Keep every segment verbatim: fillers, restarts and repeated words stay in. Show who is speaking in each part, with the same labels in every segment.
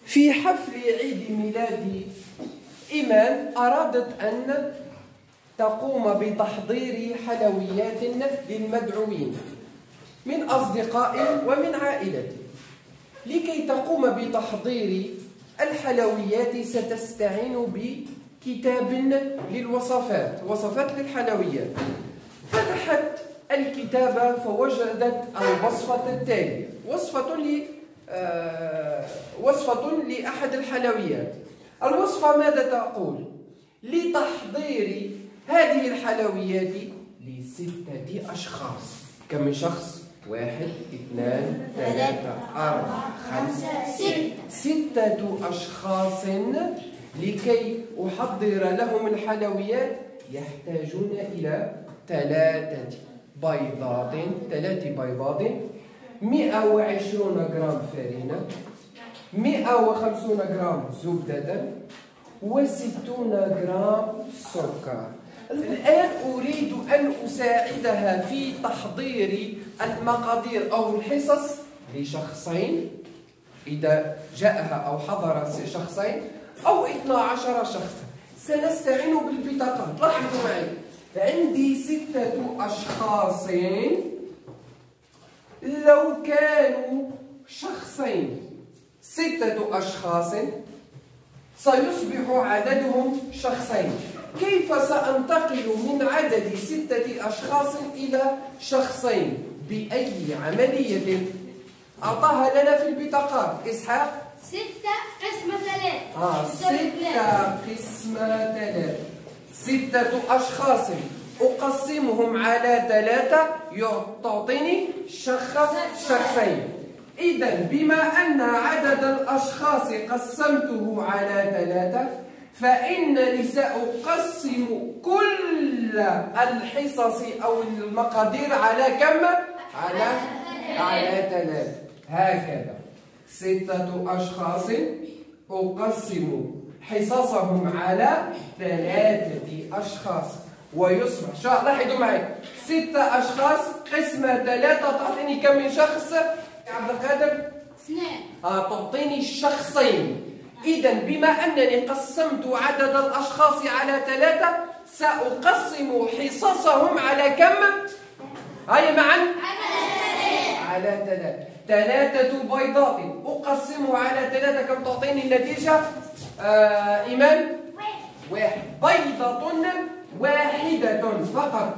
Speaker 1: في حفل عيد ميلاد إيمان أرادت أن تقوم بتحضير حلويات للمدعوين من أصدقائه ومن عائلته. لكي تقوم بتحضير الحلويات ستستعين بكتاب للوصفات، وصفات للحلويات. فتحت الكتاب فوجدت الوصفة التالية، وصفة ل آه وصفة لأحد الحلويات. الوصفة ماذا تقول؟ لتحضير هذه الحلويات لستة أشخاص. كم من شخص؟ واحد، اثنان، ثلاثة، أربعة، خمسة، ستة. ستة أشخاص. لكي أحضر لهم الحلويات يحتاجون إلى ثلاثة بيضات، ثلاث بيضات، مئة وعشرين جرام فرينة، مئة وخمسين جرام زبدة، وستون جرام سكر. الآن أريد أن أساعدها في تحضير المقادير أو الحصص لشخصين إذا جاءها أو حضر شخصين أو اثنا عشر شخصا. سنستعين بالبطاقات. لاحظوا معي، عندي ستة أشخاص. لو كانوا شخصين ستة أشخاص سيصبح عددهم شخصين. كيف سأنتقل من عدد ستة أشخاص إلى شخصين؟ بأي عملية أعطاها لنا في البطاقات؟ إسحاق؟
Speaker 2: ستة قسمة ثلاث.
Speaker 1: آه ستة قسمة ثلاث. ستة أشخاص أقسمهم على ثلاثة تعطيني شخص شخصين. إذا بما أن عدد الأشخاص قسمته على ثلاثة فإنني سأقسم كل الحصص أو المقادير على كم؟ على على ثلاثة. هكذا ستة أشخاص أقسم حصصهم على ثلاثة أشخاص ويصبح شا لاحظوا معي ستة أشخاص قسمة ثلاثة تعطيني كم من شخص؟ عبد القادر؟
Speaker 2: اثنين.
Speaker 1: آه تعطيني شخصين. إذا بما أنني قسمت عدد الأشخاص على ثلاثة سأقسم حصصهم على كم؟ هيا معا؟ على ثلاثة. ثلاثة بيضات أقسمها على ثلاثة كم تعطيني النتيجة؟ آه إيمان؟ واحد. بيضة واحدة فقط.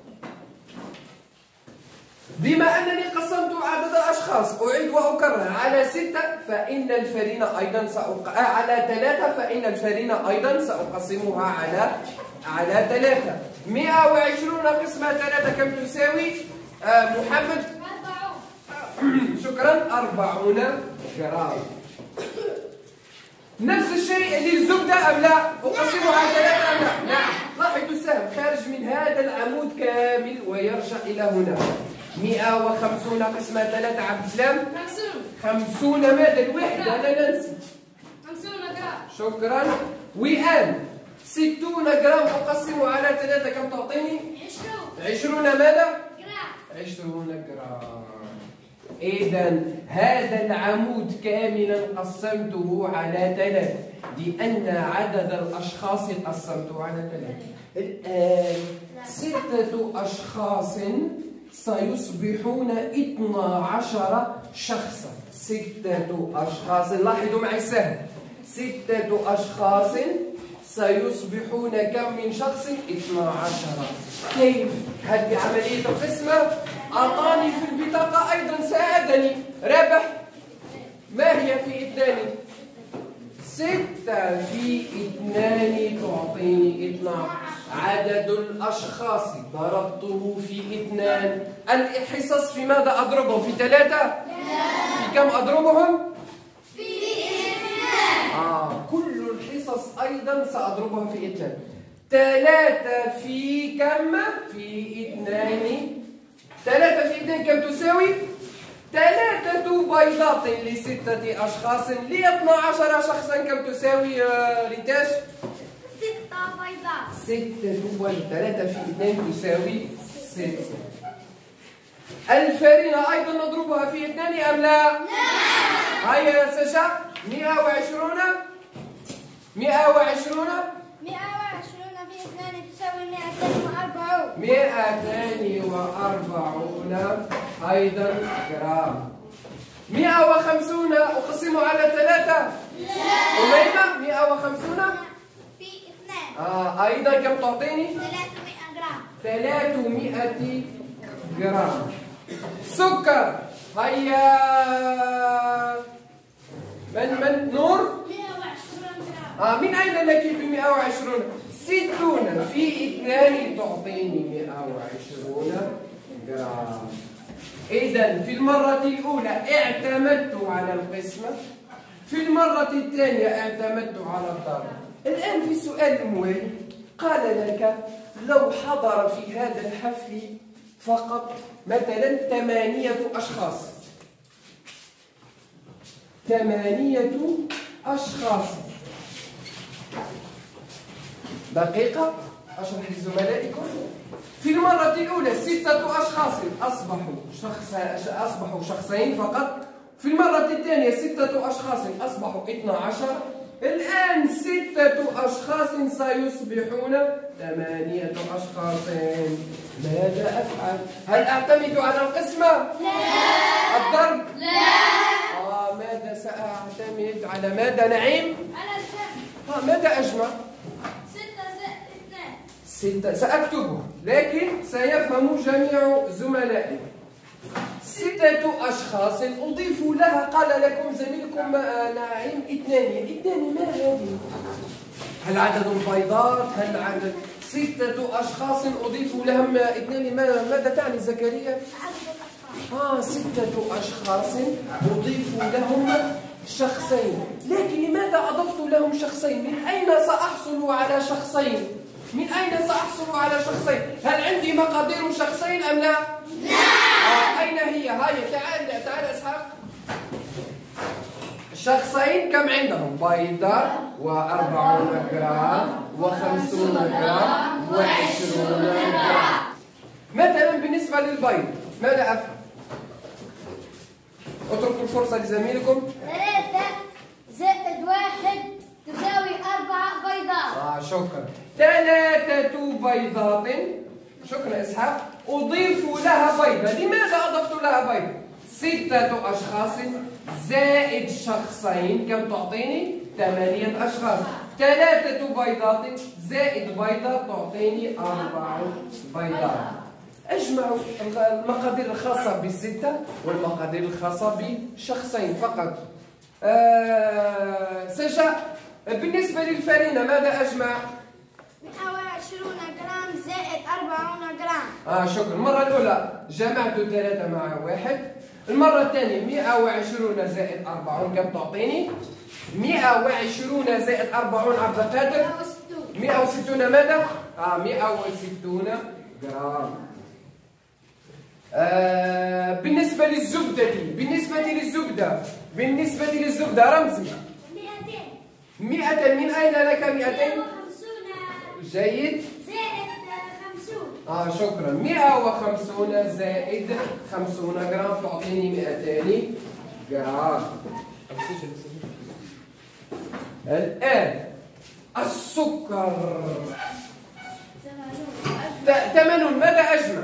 Speaker 1: بما أنني قسمت عدد الأشخاص أعيد وأكرر على ستة فإن الفرينة أيضا سأق... على ثلاثة فإن الفرينة أيضا سأقسمها على على ثلاثة. مئة وعشرين قسمة ثلاثة كم تساوي؟ آه محمد؟ أربعون. شكرا. أربعون جرام. نفس الشيء للزبدة أم لا؟ أقسمها على ثلاثة أم لا؟ نعم. لاحظوا السهم خارج من هذا العمود كامل ويرجع إلى هنا. مئة وخمسين قسمة ثلاثة. عبد السلام؟
Speaker 2: خمسون.
Speaker 1: خمسون ماذا؟ الوحدة لا ننسى.
Speaker 2: خمسون جرام.
Speaker 1: شكرا. وآن ستون جرام أقسم على ثلاثة كم تعطيني؟
Speaker 2: عشرون.
Speaker 1: عشرون ماذا؟
Speaker 2: جرام.
Speaker 1: عشرون جرام. إذا هذا العمود كاملا قسمته على ثلاثة لأن عدد الأشخاص قسمته على ثلاثة. الآن ستة أشخاص سيصبحون اثنا عشر شخصا. ستة أشخاص. لاحظوا معي السهم. ستة أشخاص سيصبحون كم من شخص؟ اثنا عشر. كيف؟ هل بعملية القسمة؟ أعطاني في البطاقة أيضا ساعدني. رابح ما هي في اثنان؟ ستة في اثنان تعطيني اثنا عشر. عدد الأشخاص ضربته في اثنان. الحصص في ماذا أضربهم؟ في ثلاثة؟ في كم أضربهم؟
Speaker 2: في اثنان.
Speaker 1: آه كل الحصص أيضا سأضربها في اثنان. ثلاثة في كم؟ في اثنان. ثلاثة في اثنان كم تساوي؟ ثلاثة بيضات لستة أشخاص لاثنى عشر شخصا كم تساوي ريتاش؟
Speaker 2: ستة بيضات.
Speaker 1: ستة بيضات. ثلاثة في اثنان تساوي ستة. الفرينة أيضا نضربها في اثنان أم لا؟
Speaker 2: نعم.
Speaker 1: هيا يا سجا. مئة وعشرون مئة وعشرون
Speaker 2: مئة وعشرون في اثنان تساوي مئتين وأربعون.
Speaker 1: مئتان وأربعون أيضا جرام. مئة وخمسون أقسم على ثلاثة. لا. أميمة مئة وخمسون
Speaker 2: في اثنان.
Speaker 1: آه أيضا كم تعطيني؟
Speaker 2: ثلاثمئة جرام.
Speaker 1: ثلاثمئة جرام. سكر هيا من من نور؟
Speaker 2: مئة وعشرون جرام.
Speaker 1: آه من أين لك بمئة وعشرون؟ ستون في اثنان تعطيني مئة وعشرون جرام. إذا في المرة الأولى اعتمدت على القسمة، في المرة الثانية اعتمدت على الضرب. الآن في السؤال الموالي قال لك لو حضر في هذا الحفل فقط مثلا ثمانية أشخاص ثمانية أشخاص دقيقة أشرح لزملائكم. في المرة الأولى ستة أشخاص أصبحوا شخص أصبحوا شخصين فقط. في المرة الثانية ستة أشخاص أصبحوا اثنا عشر. الآن ستة أشخاص سيصبحون ثمانية أشخاص. ماذا أفعل؟ هل أعتمد على القسمة؟
Speaker 2: لا.
Speaker 1: الضرب؟
Speaker 2: لا.
Speaker 1: آه ماذا سأعتمد على ماذا نعيم؟
Speaker 2: على الجمع.
Speaker 1: آه ماذا أجمع؟
Speaker 2: ستة زائد اثنان.
Speaker 1: ستة سأكتبه لكن سيفهم جميع زملائي. ستة أشخاص أضيف لها قال لكم زميلكم نعيم اثنان. اثنان ما هذه؟ هل عدد البيضات؟ هل عدد ستة أشخاص أضيف لهم اثنان؟ ماذا تعني زكريا؟
Speaker 2: عدد الأشخاص.
Speaker 1: آه ستة أشخاص أضيف لهم شخصين. لكن لماذا أضفت لهم شخصين؟ من أين سأحصل على شخصين؟ من أين سأحصل على شخصين؟ هل عندي مقادير شخصين أم لا؟ لا. آه أين هي؟ هاي تعال تعال إسحاق. شخصين كم عندهم؟ بيضة وأربعون جرام وخمسون جرام وعشرون جرام. مثلا بالنسبة للبيض ماذا أفعل؟ اتركوا الفرصة لزميلكم.
Speaker 2: ثلاثة زائد واحد تساوي أربعة بيضات.
Speaker 1: آه شكرا. ثلاثة بيضات. شكرا إسحاق. أضيف لها بيضة. لماذا أضفت لها بيضة؟ ستة أشخاص زائد شخصين كم تعطيني؟ ثمانية أشخاص. ثلاثة بيضات زائد بيضة تعطيني أربع بيضات. أجمعوا المقادير الخاصة بالستة والمقادير الخاصة بشخصين فقط. آه سجاء بالنسبة للفرينة ماذا أجمع؟
Speaker 2: مئة وعشرون جرام زائد أربعون جرام.
Speaker 1: آه شكرا. المرة الأولى جمعت ثلاثة مع واحد. المرة الثانية مئة وعشرون زائد أربعون كم تعطيني؟ مئة وعشرون زائد أربعون عبد القادر مئة وستون ماذا؟ آه مئة وستون جرام. آه بالنسبة للزبدة بالنسبة للزبدة بالنسبة للزبدة رمزي
Speaker 2: مئتين.
Speaker 1: مئة. من أين لك مئتين؟
Speaker 2: وخمسون.
Speaker 1: جيد.
Speaker 2: زائد خمسون.
Speaker 1: آه شكرا. مئة وخمسون زائد خمسون جرام تعطيني مئتان جرام. الآن السكر ثمن ماذا أجمع؟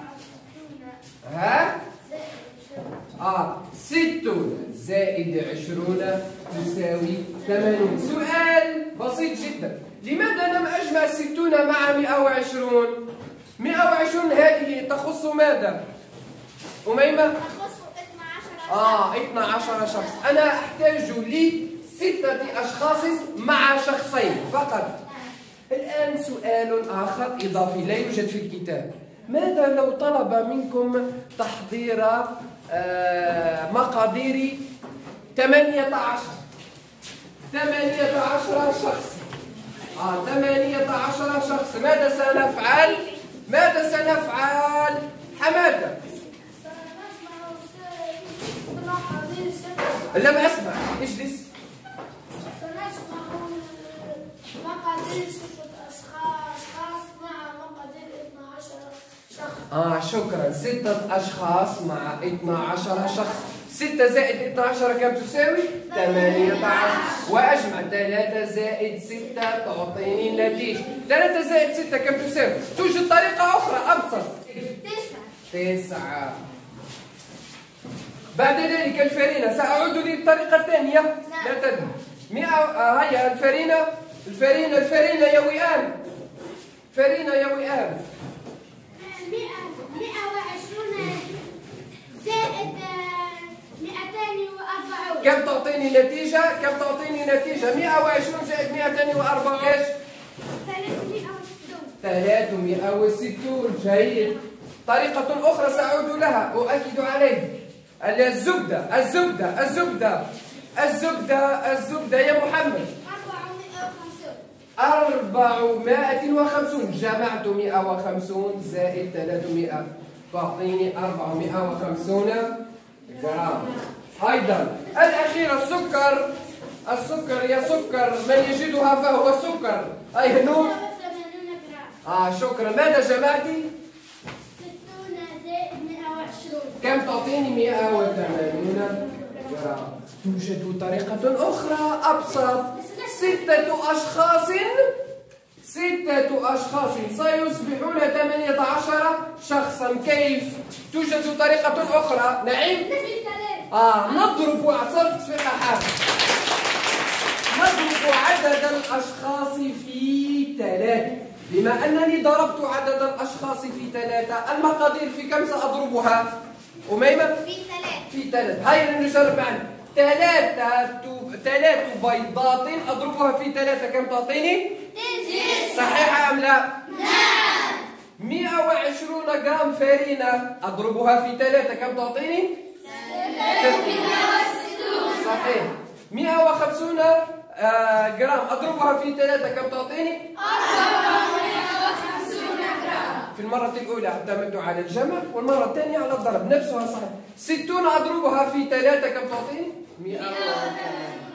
Speaker 1: ها؟ آه ستون زائد عشرون تساوي ثمانون. سؤال بسيط جدا. لماذا لم أجمع ستون مع مئة وعشرون؟ مئة وعشرون هذه تخص ماذا؟ أميمة؟
Speaker 2: تخص اثنا عشر.
Speaker 1: آه اثنا عشر شخص. أنا أحتاج لستة أشخاص مع شخصين فقط. الآن سؤال آخر إضافي لا يوجد في الكتاب. ماذا لو طلب منكم تحضير آه مقادير ثمانية عشر ثمانية عشر شخص آه ثمانية عشر شخص ماذا سنفعل؟ ماذا سنفعل؟ حمادة لم أسمع. اجلس.
Speaker 2: سنجمع مقادير ستة أشخاص مع مقادير اثنا عشر شخص.
Speaker 1: آه شكرا. ستة أشخاص مع اثنا عشر شخص. ستة زائد اثنا عشر كم تساوي؟ ثمانية عشر. وأجمع ثلاثة زائد ستة تعطيني النتيجة. ثلاثة زائد ستة كم تساوي؟ توجد طريقة أخرى أبسط.
Speaker 2: تسعة.
Speaker 1: تسعة. بعد ذلك الفرينة، سأعود للطريقة الثانية. لا تذهب. مئة. آه هيا الفرينة. الفرينة الفرينة يا وئام. فرينة يا وئام.
Speaker 2: مئة وعشرون زائد مئتين وأربعون.
Speaker 1: كم تعطيني نتيجة؟ كم تعطيني نتيجة؟ مئة وعشرون زائد مئتين وأربعون ايش؟
Speaker 2: ثلاثمئة وستون.
Speaker 1: ثلاثمئة وستون. جيد. طريقة أخرى سأعود لها أؤكد عليه. الزبدة الزبدة الزبدة الزبدة الزبدة يا محمد. أربعمائة وخمسون. جمعت مئة وخمسون زائد ثلاثمئة تعطيني أربعمائة وخمسون جرام. أيضا الأخيرة السكر. السكر يا سكر من يجدها فهو سكر. أي هنو. آه شكرا. ماذا جمعتي؟
Speaker 2: ستون زائد مئة وعشرون.
Speaker 1: كم تعطيني؟ مئة وثمانون جرام. توجد طريقة أخرى أبسط. ستة أشخاص ستة أشخاص سيصبحون ثمانية عشر شخصا. كيف؟ توجد طريقة أخرى. نعم. آه نضرب. اعترفت في الأحاد. نضرب عدد الأشخاص في ثلاثة. بما أنني ضربت عدد الأشخاص في ثلاثة، المقادير في كم سأضربها؟ أميمة؟
Speaker 2: في ثلاثة.
Speaker 1: في ثلاثة. هيا نجرب معا. ثلاثة ثلاث بيضات أضربها في ثلاثة كم تعطيني؟
Speaker 2: تسعة.
Speaker 1: صحيحة أم لا؟
Speaker 2: نعم.
Speaker 1: مئة وعشرون جرام فرينة أضربها في ثلاثة كم تعطيني؟
Speaker 2: ثلاثمئة وستون.
Speaker 1: صحيح. مئة وخمسون جرام أضربها في ثلاثة كم تعطيني؟
Speaker 2: أربعمئة وخمسون جرام.
Speaker 1: في المرة الأولى اعتمدت على الجمع والمرة الثانية على الضرب. نفسها صحيح. ستون أضربها في ثلاثة كم تعطيني؟ مئة وثمانين.